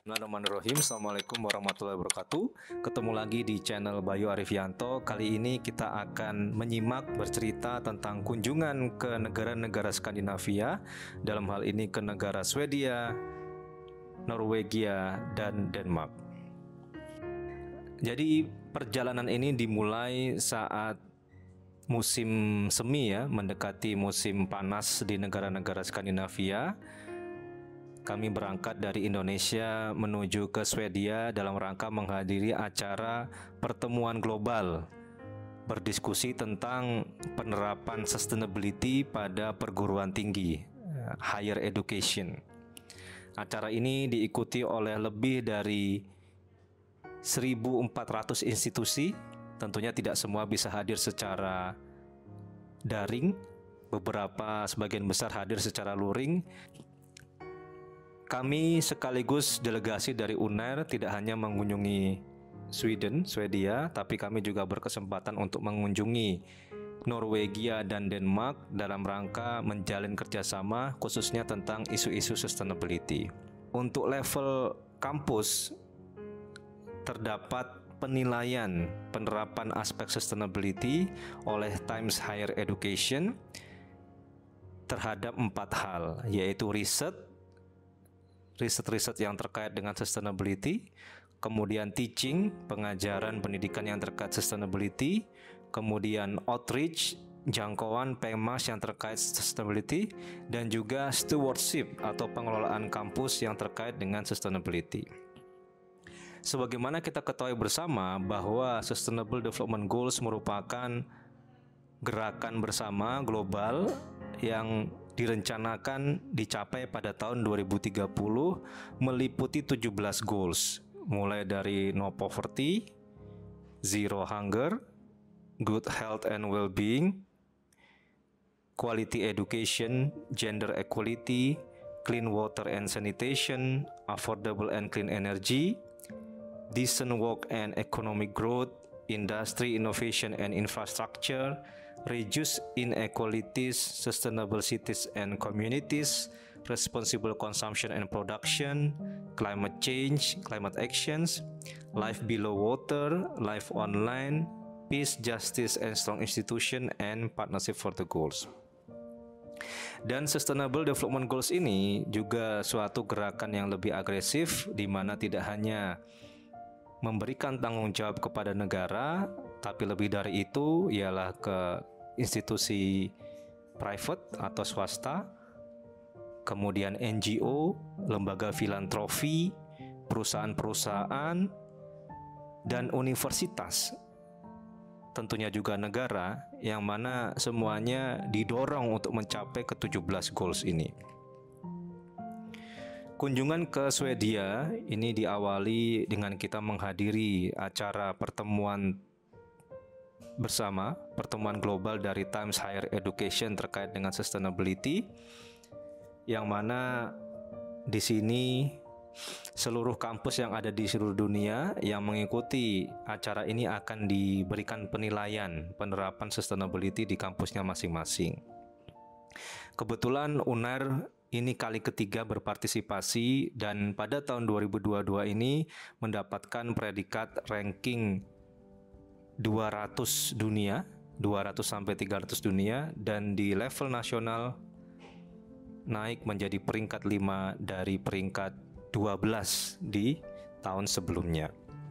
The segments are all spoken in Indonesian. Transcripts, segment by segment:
Bismillahirrahmanirrahim. Assalamualaikum warahmatullahi wabarakatuh. Ketemu lagi di channel Bayu Arifianto. Kali ini kita akan menyimak bercerita tentang kunjungan ke negara-negara Skandinavia. Dalam hal ini ke negara Swedia, Norwegia, dan Denmark. Jadi perjalanan ini dimulai saat musim semi ya, mendekati musim panas di negara-negara Skandinavia. Kami berangkat dari Indonesia menuju ke Swedia dalam rangka menghadiri acara pertemuan global berdiskusi tentang penerapan sustainability pada perguruan tinggi, higher education. Acara ini diikuti oleh lebih dari 1.400 institusi. Tentunya tidak semua bisa hadir secara daring, sebagian besar hadir secara luring. Kami sekaligus delegasi dari UNER tidak hanya mengunjungi Swedia, tapi kami juga berkesempatan untuk mengunjungi Norwegia dan Denmark dalam rangka menjalin kerjasama khususnya tentang isu-isu sustainability. Untuk level kampus, terdapat penilaian penerapan aspek sustainability oleh Times Higher Education terhadap 4 hal, yaitu riset yang terkait dengan sustainability, kemudian teaching, pengajaran pendidikan yang terkait sustainability, kemudian outreach, jangkauan PEMAS yang terkait sustainability, dan juga stewardship atau pengelolaan kampus yang terkait dengan sustainability. Sebagaimana kita ketahui bersama bahwa Sustainable Development Goals merupakan gerakan bersama global yang direncanakan dicapai pada tahun 2030 meliputi 17 goals, mulai dari no poverty, zero hunger, good health and well-being, quality education, gender equality, clean water and sanitation, affordable and clean energy, decent work and economic growth, industry innovation and infrastructure, reduce inequalities, sustainable cities and communities, responsible consumption and production, climate change, climate actions, life below water, life online, peace, justice and strong institution, and partnership for the goals. Dan Sustainable Development Goals ini juga suatu gerakan yang lebih agresif, di mana tidak hanya memberikan tanggung jawab kepada negara, tapi lebih dari itu ialah ke institusi private atau swasta, kemudian NGO, lembaga filantropi, perusahaan-perusahaan, dan universitas. Tentunya juga negara, yang mana semuanya didorong untuk mencapai ke-17 goals ini. Kunjungan ke Swedia ini diawali dengan kita menghadiri acara pertemuan global dari Times Higher Education terkait dengan sustainability, yang mana di sini seluruh kampus yang ada di seluruh dunia yang mengikuti acara ini akan diberikan penilaian penerapan sustainability di kampusnya masing-masing. Kebetulan UNER ini kali ketiga berpartisipasi, dan pada tahun 2022 ini mendapatkan predikat ranking 200 dunia, 200 sampai 300 dunia, dan di level nasional naik menjadi peringkat 5 dari peringkat 12 di tahun sebelumnya.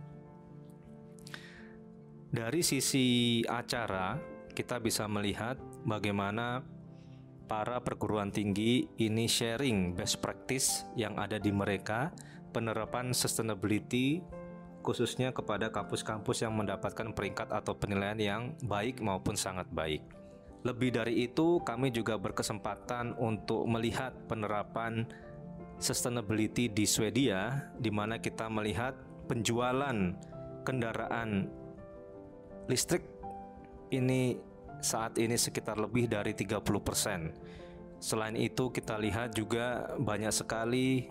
Dari sisi acara, kita bisa melihat bagaimana para perguruan tinggi ini sharing best practice yang ada di mereka, penerapan sustainability khususnya kepada kampus-kampus yang mendapatkan peringkat atau penilaian yang baik maupun sangat baik. Lebih dari itu, kami juga berkesempatan untuk melihat penerapan sustainability di Swedia, di mana kita melihat penjualan kendaraan listrik ini saat ini sekitar lebih dari 30%. Selain itu, kita lihat juga banyak sekali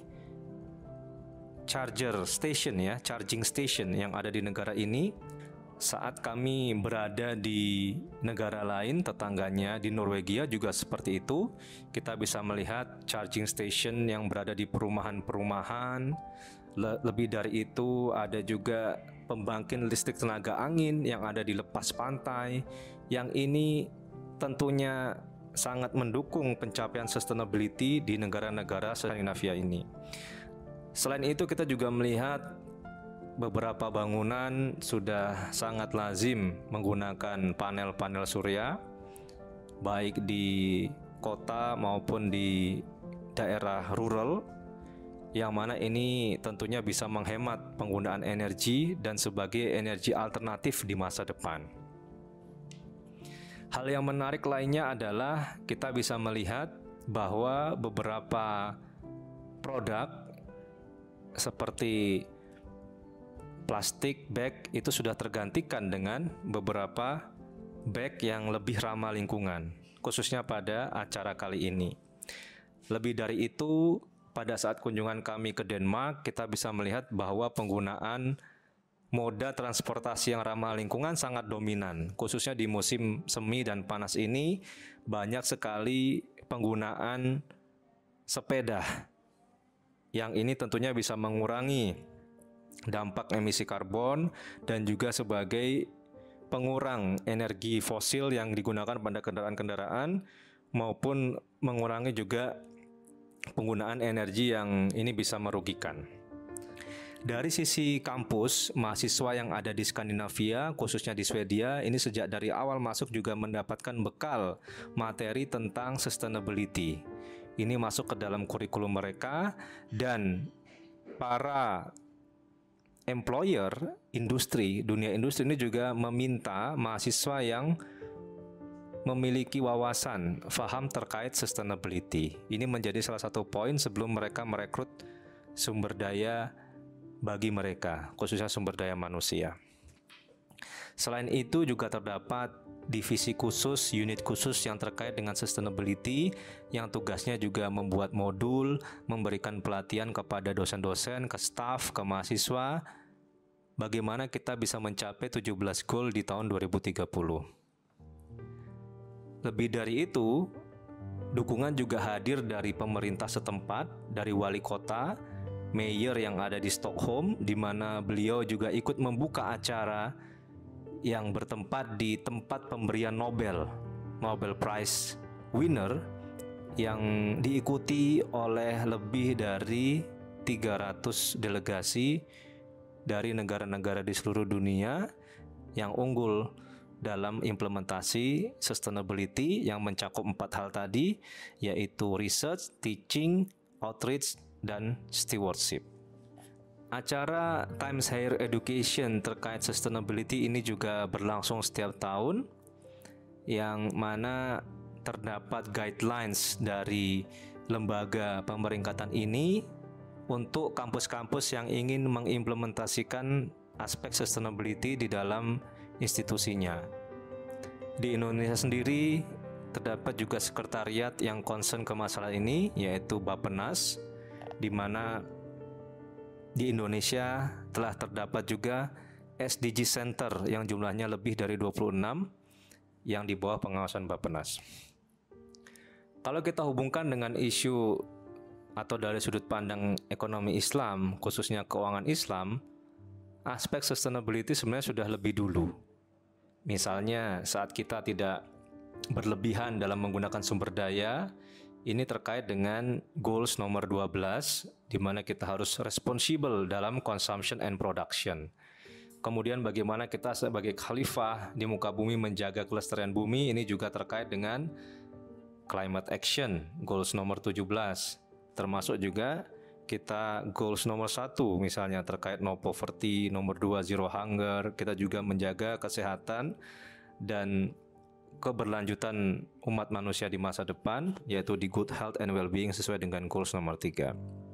charging station yang ada di negara ini. Saat kami berada di negara lain tetangganya di Norwegia juga seperti itu. Kita bisa melihat charging station yang berada di perumahan-perumahan, Lebih dari itu ada juga pembangkit listrik tenaga angin yang ada di lepas pantai, yang ini tentunya sangat mendukung pencapaian sustainability di negara-negara Skandinavia ini. Selain itu kita juga melihat beberapa bangunan sudah sangat lazim menggunakan panel-panel surya, baik di kota maupun di daerah rural, yang mana ini tentunya bisa menghemat penggunaan energi dan sebagai energi alternatif di masa depan. Hal yang menarik lainnya adalah kita bisa melihat bahwa beberapa produk seperti plastik bag itu sudah tergantikan dengan beberapa bag yang lebih ramah lingkungan, khususnya pada acara kali ini. Lebih dari itu, pada saat kunjungan kami ke Denmark, kita bisa melihat bahwa penggunaan moda transportasi yang ramah lingkungan sangat dominan, khususnya di musim semi dan panas ini banyak sekali penggunaan sepeda, yang ini tentunya bisa mengurangi dampak emisi karbon dan juga sebagai pengurang energi fosil yang digunakan pada kendaraan-kendaraan, maupun mengurangi juga penggunaan energi yang ini bisa merugikan. Dari sisi kampus, mahasiswa yang ada di Skandinavia, khususnya di Swedia, ini sejak dari awal masuk juga mendapatkan bekal materi tentang sustainability. Ini masuk ke dalam kurikulum mereka, dan para employer, dunia industri ini juga meminta mahasiswa yang memiliki wawasan, paham terkait sustainability. Ini menjadi salah satu poin sebelum mereka merekrut sumber daya bagi mereka, khususnya sumber daya manusia. Selain itu juga terdapat divisi khusus, unit khusus yang terkait dengan sustainability, yang tugasnya juga membuat modul, memberikan pelatihan kepada dosen-dosen, ke staf, ke mahasiswa, bagaimana kita bisa mencapai 17 goal di tahun 2030. Lebih dari itu, dukungan juga hadir dari pemerintah setempat, dari wali kota, mayor yang ada di Stockholm, di mana beliau juga ikut membuka acara yang bertempat di tempat pemberian Nobel Prize winner, yang diikuti oleh lebih dari 300 delegasi dari negara-negara di seluruh dunia yang unggul dalam implementasi sustainability yang mencakup 4 hal tadi, yaitu research, teaching, outreach, dan stewardship. Acara Times Higher Education terkait sustainability ini juga berlangsung setiap tahun, yang mana terdapat guidelines dari lembaga pemeringkatan ini untuk kampus-kampus yang ingin mengimplementasikan aspek sustainability di dalam institusinya. Di Indonesia sendiri terdapat juga sekretariat yang concern ke masalah ini, yaitu Bappenas, di mana di Indonesia telah terdapat juga SDG Center yang jumlahnya lebih dari 26 yang di bawah pengawasan Bappenas. Kalau kita hubungkan dengan isu atau dari sudut pandang ekonomi Islam, khususnya keuangan Islam, aspek sustainability sebenarnya sudah lebih dulu. Misalnya saat kita tidak berlebihan dalam menggunakan sumber daya, ini terkait dengan goals nomor 12, di mana kita harus responsible dalam consumption and production. Kemudian bagaimana kita sebagai khalifah di muka bumi menjaga kelestarian bumi, ini juga terkait dengan climate action, goals nomor 17. Termasuk juga kita goals nomor 1 misalnya terkait no poverty, nomor 2 zero hunger, kita juga menjaga kesehatan dan keberlanjutan umat manusia di masa depan, yaitu di good health and well-being sesuai dengan goals nomor 3.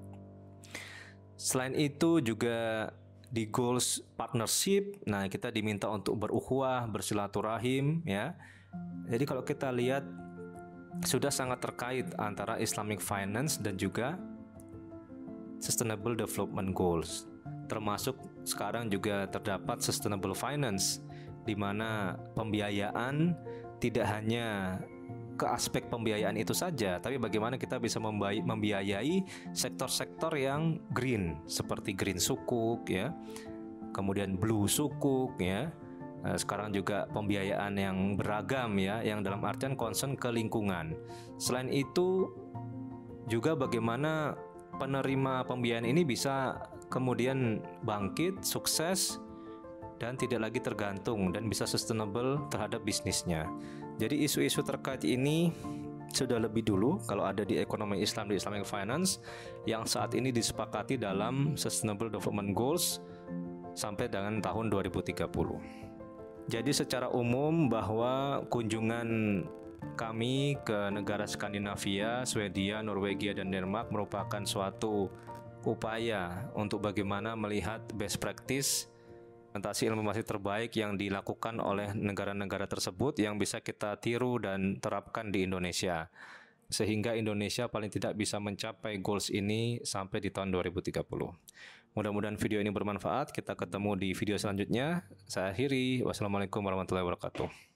Selain itu juga di goals partnership, nah kita diminta untuk berukhuwah, bersilaturahim, ya. Jadi kalau kita lihat sudah sangat terkait antara Islamic finance dan juga sustainable development goals. Termasuk sekarang juga terdapat sustainable finance, di mana pembiayaan tidak hanya ke aspek pembiayaan itu saja, tapi bagaimana kita bisa membiayai sektor-sektor yang green seperti green sukuk ya, kemudian blue sukuk ya. Sekarang juga pembiayaan yang beragam ya, yang dalam artian concern ke lingkungan. Selain itu juga bagaimana penerima pembiayaan ini bisa kemudian bangkit, sukses, dan tidak lagi tergantung dan bisa sustainable terhadap bisnisnya. Jadi isu-isu terkait ini sudah lebih dulu kalau ada di ekonomi Islam, di Islamic Finance, yang saat ini disepakati dalam Sustainable Development Goals sampai dengan tahun 2030. Jadi secara umum bahwa kunjungan kami ke negara Skandinavia, Swedia, Norwegia, dan Denmark merupakan suatu upaya untuk bagaimana melihat best practice implementasi ilmu terbaik yang dilakukan oleh negara-negara tersebut yang bisa kita tiru dan terapkan di Indonesia, sehingga Indonesia paling tidak bisa mencapai goals ini sampai di tahun 2030. Mudah-mudahan video ini bermanfaat. Kita ketemu di video selanjutnya. Saya akhiri. Wassalamualaikum warahmatullahi wabarakatuh.